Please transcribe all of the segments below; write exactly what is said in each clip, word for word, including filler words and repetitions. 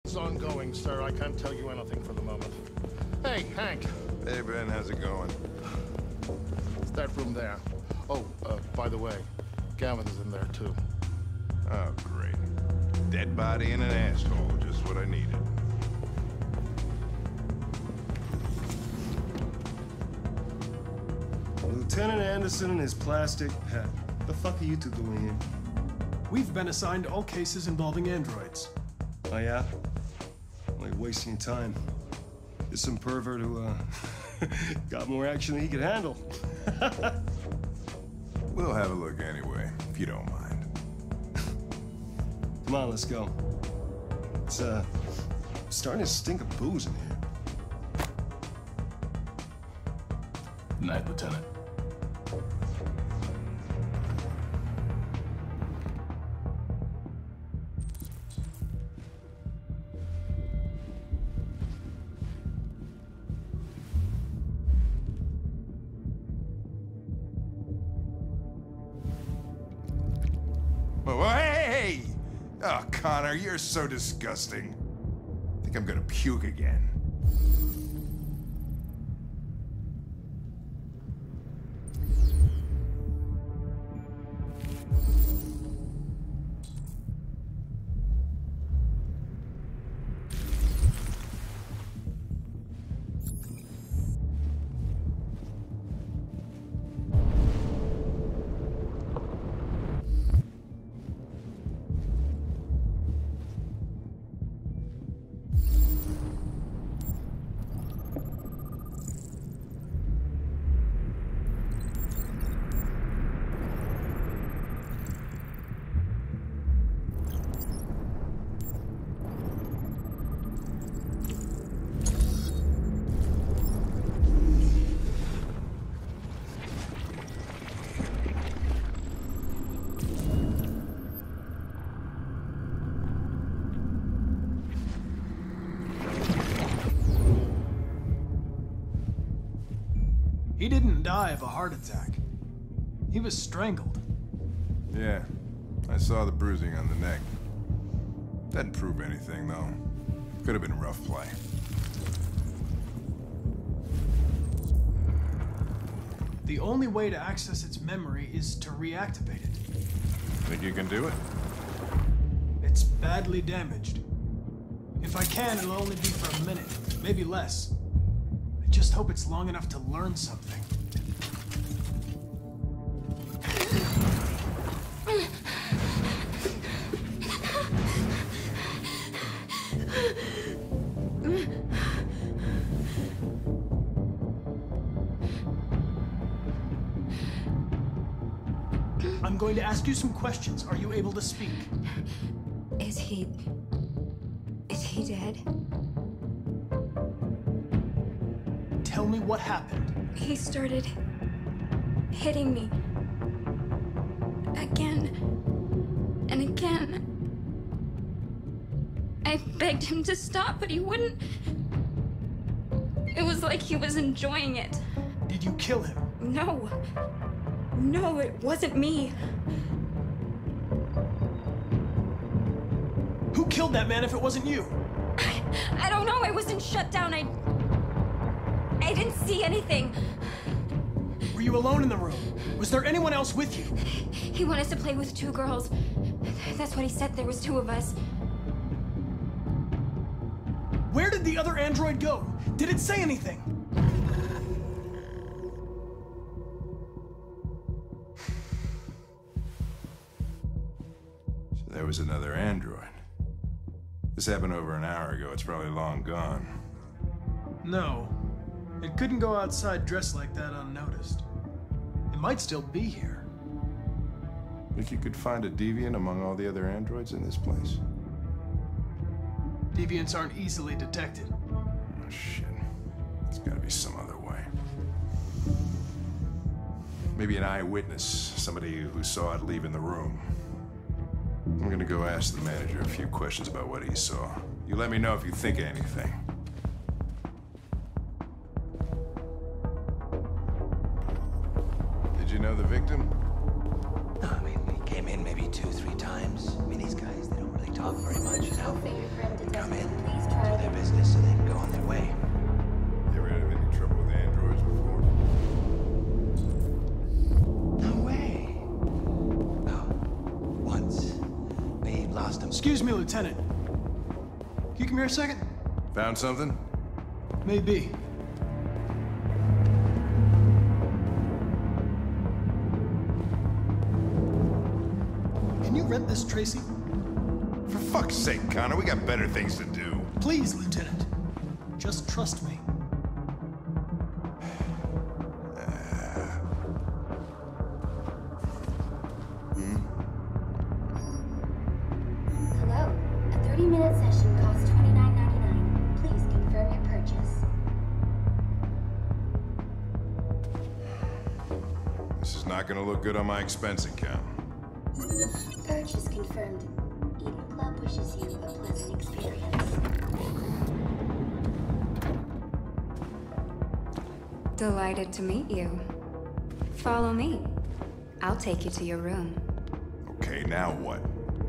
It's ongoing, sir. I can't tell you anything for the moment. Hey, Hank. Hey, Ben, how's it going? It's that room there. Oh, uh, by the way, Gavin's in there, too. Oh, great. Dead body and an asshole, just what I needed. Lieutenant Anderson and his plastic pet. What the fuck are you two doing here? We've been assigned all cases involving androids. Oh, yeah? Only wasting time. There's some pervert who, uh, got more action than he could handle. We'll have a look anyway, if you don't mind. Come on, let's go. It's, uh, starting to stink of booze in here. Good night, Lieutenant. Oh, hey! Oh, Connor, you're so disgusting. I think I'm gonna puke again. He didn't die of a heart attack. He was strangled. Yeah, I saw the bruising on the neck. Doesn't prove anything, though. Could have been rough play. The only way to access its memory is to reactivate it. Think you can do it? It's badly damaged. If I can, it'll only be for a minute, maybe less. I just hope it's long enough to learn something. I'm going to ask you some questions. Are you able to speak? Is he... is he dead? Tell me what happened. He started hitting me. Again. And again. I begged him to stop, but he wouldn't. It was like he was enjoying it. Did you kill him? No. No, it wasn't me. Who killed that man if it wasn't you? I, I don't know. I wasn't shut down. I... I didn't see anything. Were you alone in the room? Was there anyone else with you? He wanted to play with two girls. That's what he said. There was two of us. Where did the other android go? Did it say anything? So there was another android. This happened over an hour ago. It's probably long gone. No. It couldn't go outside dressed like that unnoticed. It might still be here. Think you could find a deviant among all the other androids in this place? Deviants aren't easily detected. Oh, shit. There's gotta be some other way. Maybe an eyewitness, somebody who saw it leaving the room. I'm gonna go ask the manager a few questions about what he saw. You let me know if you think of anything. Did you know the victim? No, I mean, he came in maybe two, three times. I mean, these guys, they don't really talk very much, you know? Come in, me, Lieutenant. Can you come here a second? Found something? Maybe. Can you rent this, Tracy? For fuck's sake, Connor, we got better things to do. Please, Lieutenant. Just trust me. Hello. A thirty-minute session costs twenty-nine ninety-nine. Please confirm your purchase. This is not gonna look good on my expense account. Purchase confirmed. Eden Club wishes you a pleasant experience. You're welcome. Delighted to meet you. Follow me. I'll take you to your room. Okay, now what?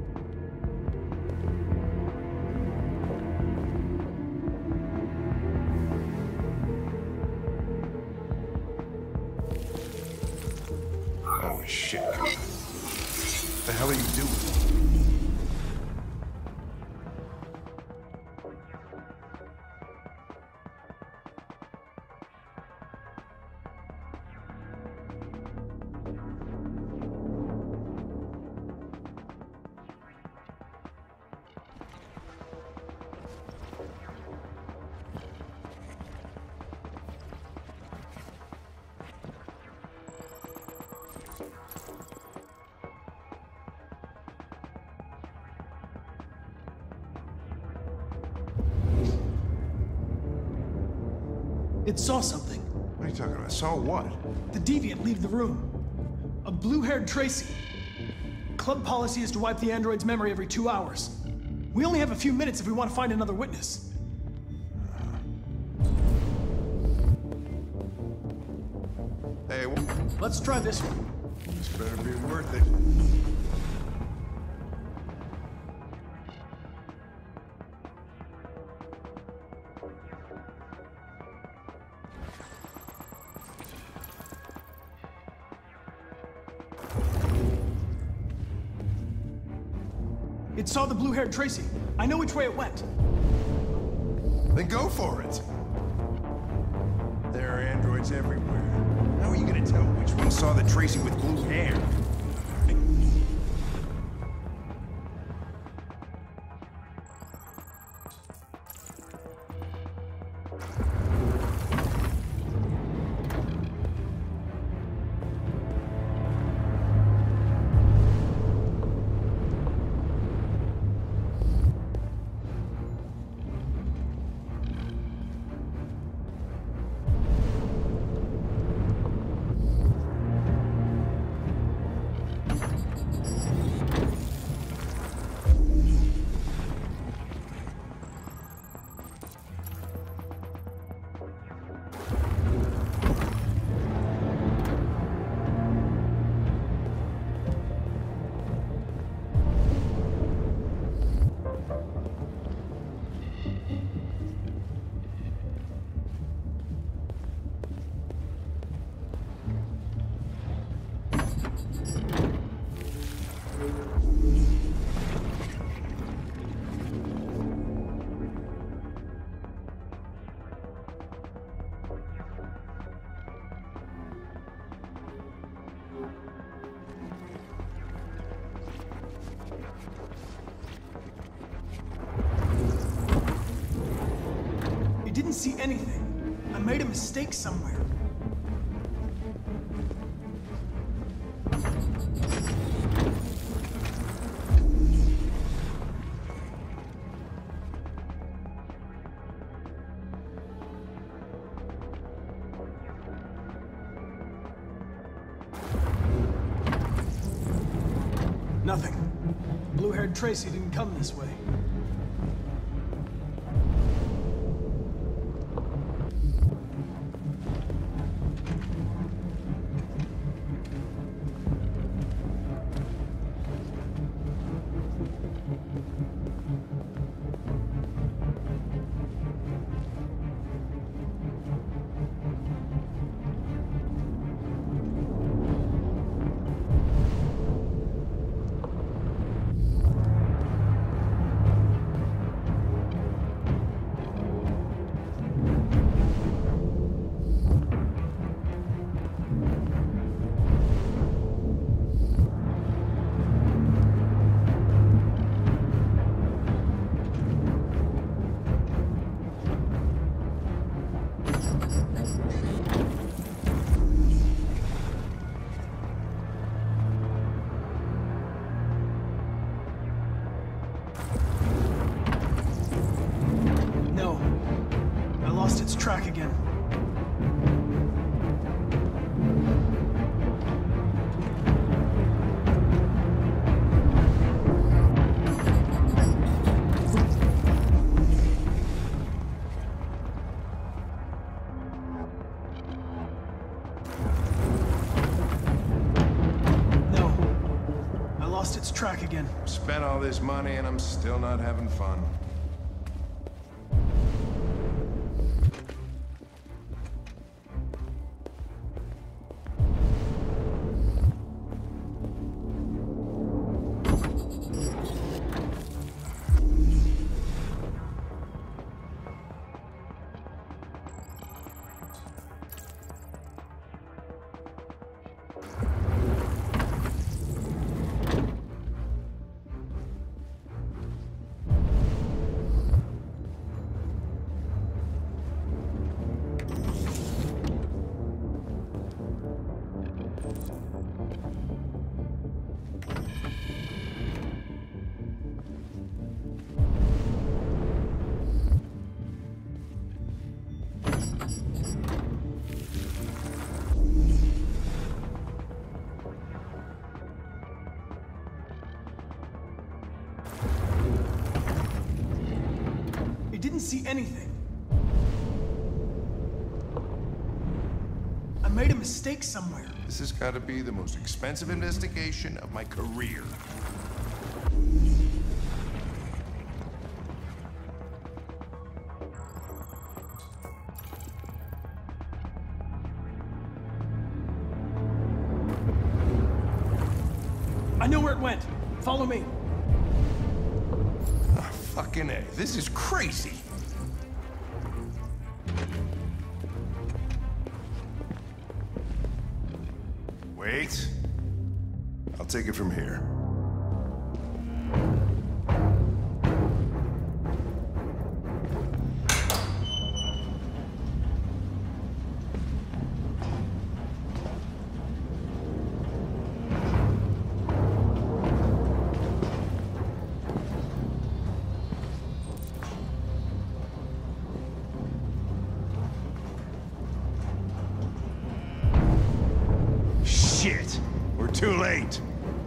Oh shit, Connor. What the hell are you doing? It saw something. What are you talking about? Saw what? The deviant leave the room. A blue-haired Tracy. Club policy is to wipe the android's memory every two hours. We only have a few minutes if we want to find another witness. Hey, well, Let's try this one. this better be worth it. It saw the blue-haired Tracy. I know which way it went. Then go for it. There are androids everywhere. How are you gonna tell which one saw the Tracy with blue hair? You didn't see anything. I made a mistake somewhere. Nothing. Blue-haired Tracy didn't come this way. lost its track again. No. I lost its track again. Spent all this money and I'm still not having fun. Didn't see anything. I made a mistake somewhere. This has got to be the most expensive investigation of my career. I know where it went. Follow me. Oh, fucking A. This is crazy. Wait. I'll take it from here. Shit! We're too late!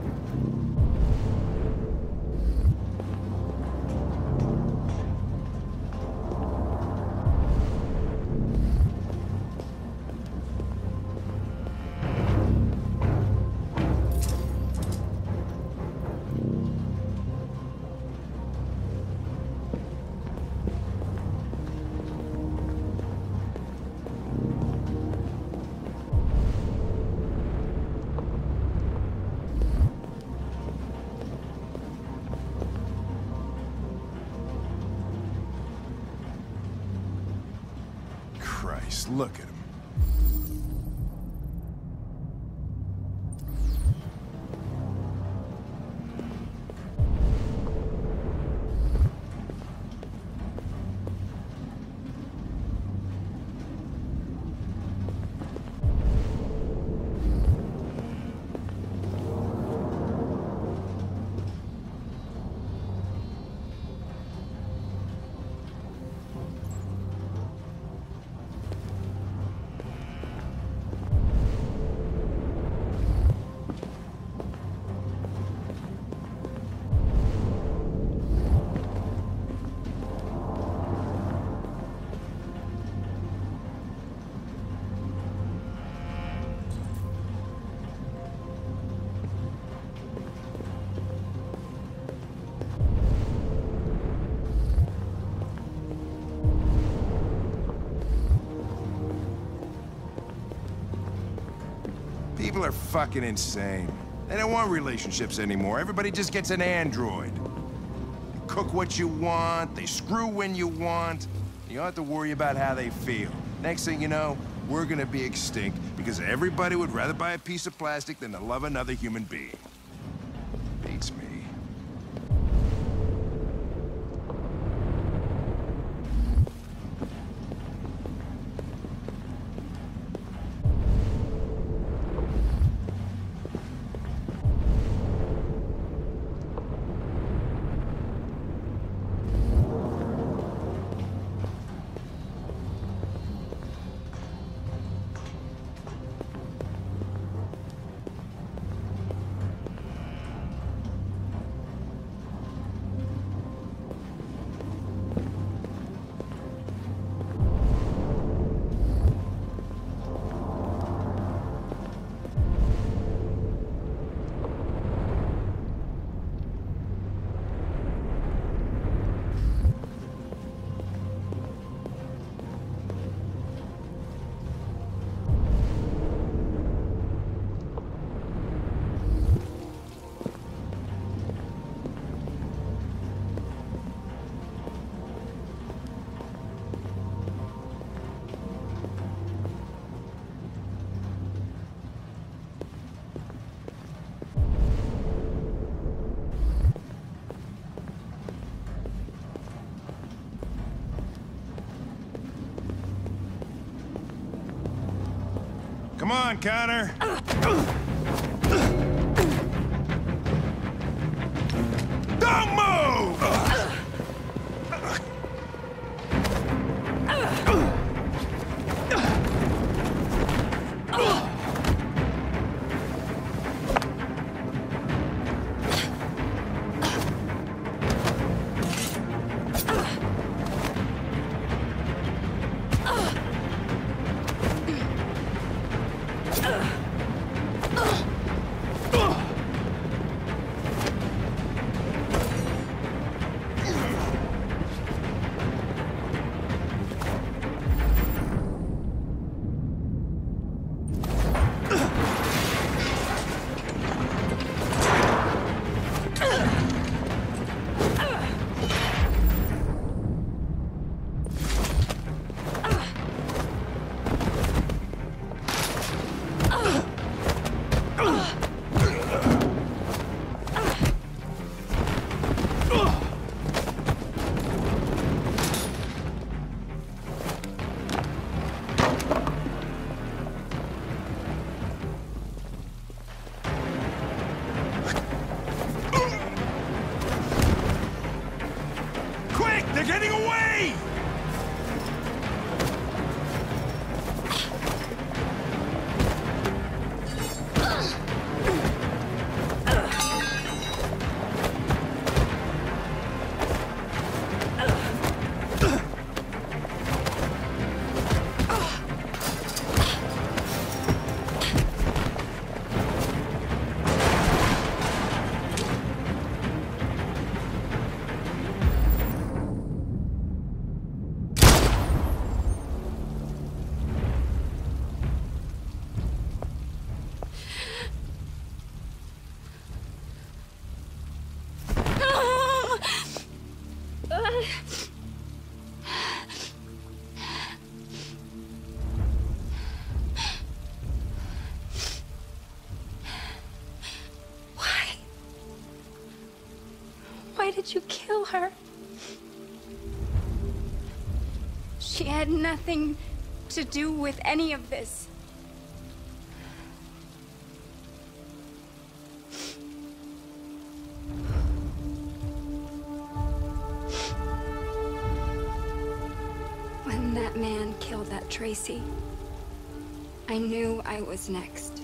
Christ, look at him. People are fucking insane. They don't want relationships anymore. Everybody just gets an android. They cook what you want, they screw when you want. You don't have to worry about how they feel. Next thing you know, we're gonna be extinct because everybody would rather buy a piece of plastic than to love another human being. Beats me. Come on, Connor. Don't move! They're getting away! Why did you kill her? She had nothing to do with any of this. When that man killed that Tracy, I knew I was next.